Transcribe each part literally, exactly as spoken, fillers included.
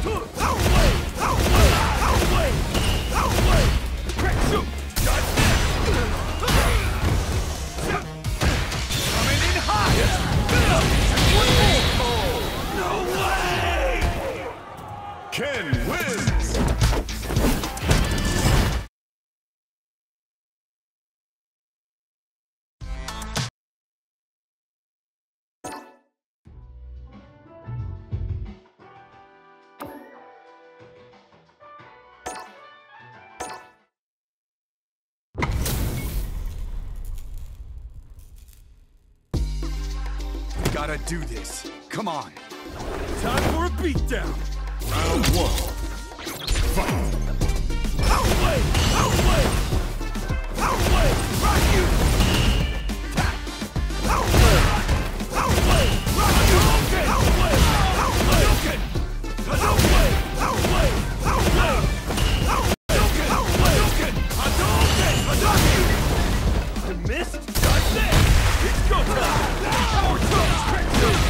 Ken wins! Gotta do this. Come on. Time for a beatdown! Round one. Fight! Outway! Outway! Outway! Rock you! Outway! Outway! Rock you! Outway! Outway! Outway! Outway! Outway! Outway! Outway! Hadouken! Hadouken! You missed? That's it! It's go time! Power touch!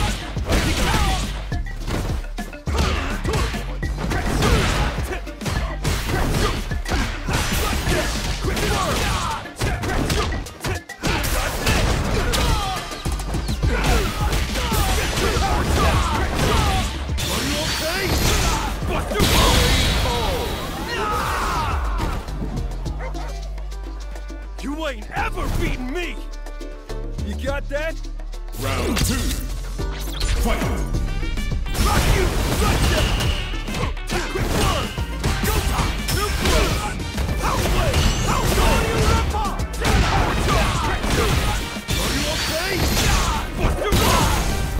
You ain't ever beaten me! You got that? Round two. Fight! Rock you! Gotcha! Quick one! Go time! No close! Outway! Outway! You rip off! Power touch! Are you okay? Buster Rock!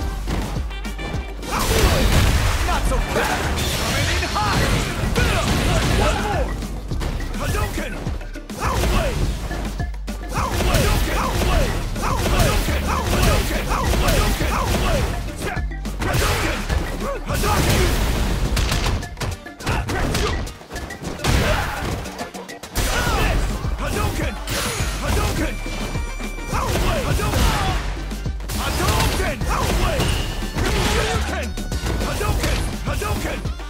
Outway! Not so bad! Coming in high! One more! Hadouken! Outway! Outway! Outway! Outway! Hadouken! Outway! Outway! Hadouken! Hadouken! Hadouken! Hadouken! Outway! Hadouken! Hadouken! Outway! Hadouken! Hadouken! Hadouken!